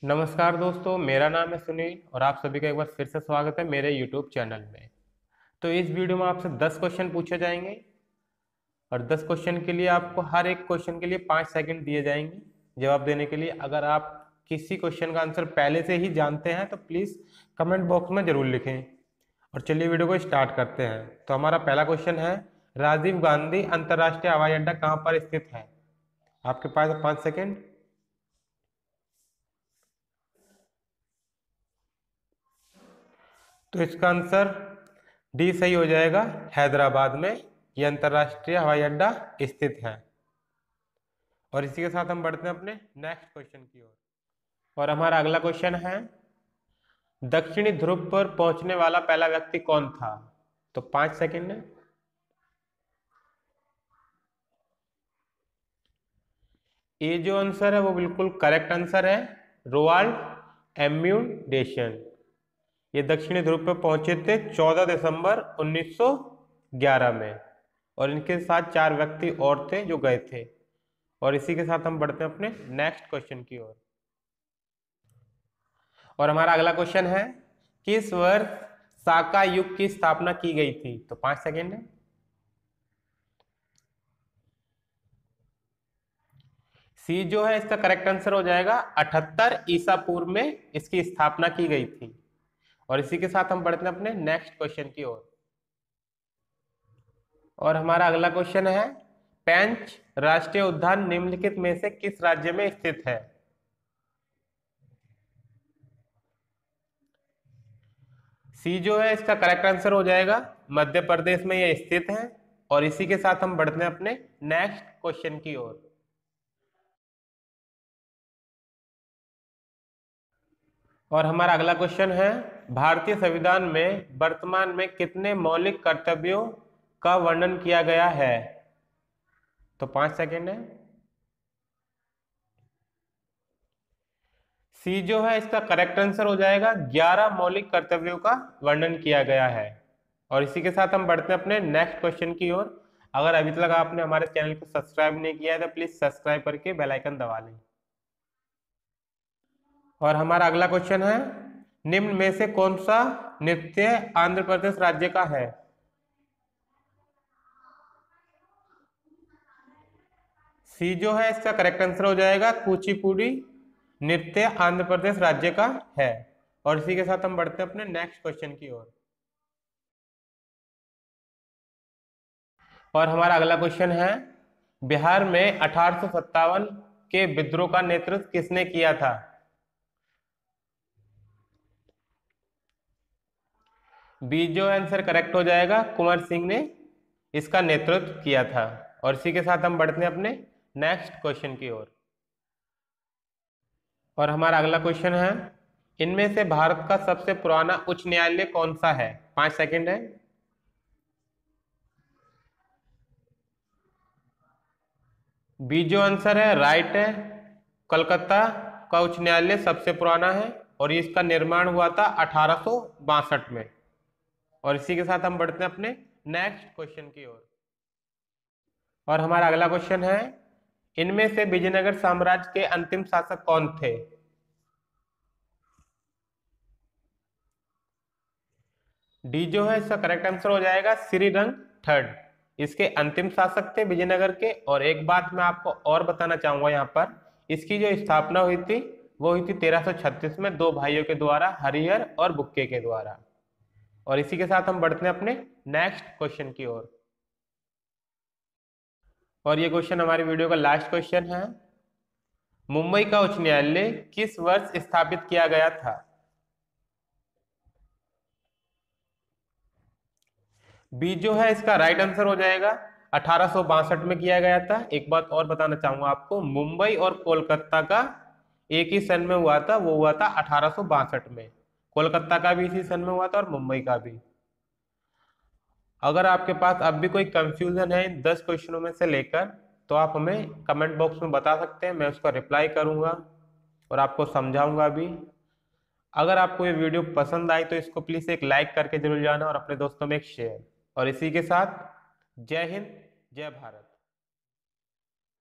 नमस्कार दोस्तों, मेरा नाम है सुनील और आप सभी का एक बार फिर से स्वागत है मेरे YouTube चैनल में। तो इस वीडियो में आपसे 10 क्वेश्चन पूछे जाएंगे और 10 क्वेश्चन के लिए आपको हर एक क्वेश्चन के लिए 5 सेकंड दिए जाएंगे जवाब देने के लिए। अगर आप किसी क्वेश्चन का आंसर पहले से ही जानते हैं तो प्लीज़ कमेंट बॉक्स में ज़रूर लिखें। और चलिए वीडियो को स्टार्ट करते हैं। तो हमारा पहला क्वेश्चन है, राजीव गांधी अंतर्राष्ट्रीय हवाई अड्डा कहाँ पर स्थित है? आपके पास 5 सेकेंड। तो इसका आंसर डी सही हो जाएगा, हैदराबाद में यह अंतर्राष्ट्रीय हवाई अड्डा स्थित है। और इसी के साथ हम बढ़ते हैं अपने नेक्स्ट क्वेश्चन की ओर। और हमारा अगला क्वेश्चन है, दक्षिणी ध्रुव पर पहुंचने वाला पहला व्यक्ति कौन था? तो 5 सेकंड है। ये जो आंसर है वो बिल्कुल करेक्ट आंसर है, रोवाल्ड एम्यूडेशन। ये दक्षिणी ध्रुव पर पहुंचे थे 14 दिसंबर 1911 में और इनके साथ 4 व्यक्ति और थे जो गए थे। और इसी के साथ हम बढ़ते हैं अपने नेक्स्ट क्वेश्चन की ओर। और हमारा अगला क्वेश्चन है, किस वर्ष साका युग की स्थापना की गई थी? तो 5 सेकेंड है। सी जो है इसका करेक्ट आंसर हो जाएगा, 78 ईसा पूर्व में इसकी स्थापना की गई थी। और इसी के साथ हम बढ़ते हैं अपने नेक्स्ट क्वेश्चन की ओर। और हमारा अगला क्वेश्चन है, पेंच राष्ट्रीय उद्यान निम्नलिखित में से किस राज्य में स्थित है? सी जो है इसका करेक्ट आंसर हो जाएगा, मध्य प्रदेश में यह स्थित है। और इसी के साथ हम बढ़ते हैं अपने नेक्स्ट क्वेश्चन की ओर। और हमारा अगला क्वेश्चन है, भारतीय संविधान में वर्तमान में कितने मौलिक कर्तव्यों का वर्णन किया गया है? तो 5 सेकेंड है। सी जो है इसका करेक्ट आंसर हो जाएगा, 11 मौलिक कर्तव्यों का वर्णन किया गया है। और इसी के साथ हम बढ़ते हैं अपने नेक्स्ट क्वेश्चन की ओर। अगर अभी तक आपने हमारे चैनल को सब्सक्राइब नहीं किया है तो प्लीज सब्सक्राइब करके बेल आइकन दबा लें। और हमारा अगला क्वेश्चन है, निम्न में से कौन सा नृत्य आंध्र प्रदेश राज्य का है? सी जो है इसका करेक्ट आंसर हो जाएगा, कुचिपुड़ी नृत्य आंध्र प्रदेश राज्य का है। और इसी के साथ हम बढ़ते हैं अपने नेक्स्ट क्वेश्चन की ओर। और हमारा अगला क्वेश्चन है, बिहार में 1857 के विद्रोह का नेतृत्व किसने किया था? बी जो आंसर करेक्ट हो जाएगा, कुंवर सिंह ने इसका नेतृत्व किया था। और इसी के साथ हम बढ़ते हैं अपने नेक्स्ट क्वेश्चन की ओर। और हमारा अगला क्वेश्चन है, इनमें से भारत का सबसे पुराना उच्च न्यायालय कौन सा है? 5 सेकेंड है। बी जो आंसर है राइट है, कलकत्ता का उच्च न्यायालय सबसे पुराना है और इसका निर्माण हुआ था 1862 में। और इसी के साथ हम बढ़ते हैं अपने नेक्स्ट क्वेश्चन की ओर। और हमारा अगला क्वेश्चन है, इनमें से विजयनगर साम्राज्य के अंतिम शासक कौन थे? डी जो है इसका करेक्ट आंसर हो जाएगा, श्रीरंग थर्ड इसके अंतिम शासक थे विजयनगर के। और एक बात मैं आपको और बताना चाहूंगा, यहाँ पर इसकी जो स्थापना हुई थी वो हुई थी 1336 में, 2 भाइयों के द्वारा, हरिहर और बुक्के के द्वारा। और इसी के साथ हम बढ़ते हैं अपने नेक्स्ट क्वेश्चन की ओर। और ये क्वेश्चन हमारी वीडियो का लास्ट क्वेश्चन है, मुंबई का उच्च न्यायालय किस वर्ष स्थापित किया गया था? बी जो है इसका राइट आंसर हो जाएगा, 1862 में किया गया था। एक बात और बताना चाहूंगा आपको, मुंबई और कोलकाता का एक ही सन में हुआ था, वो हुआ था 1862 में। कोलकाता का भी इसी सन में हुआ था और मुंबई का भी। अगर आपके पास अब भी कोई कंफ्यूजन है इन 10 क्वेश्चनों में से लेकर तो आप हमें कमेंट बॉक्स में बता सकते हैं, मैं उसका रिप्लाई करूंगा और आपको समझाऊंगा भी। अगर आपको ये वीडियो पसंद आई तो इसको प्लीज एक लाइक करके जरूर जाना और अपने दोस्तों में एक शेयर। और इसी के साथ जय हिंद, जय भारत।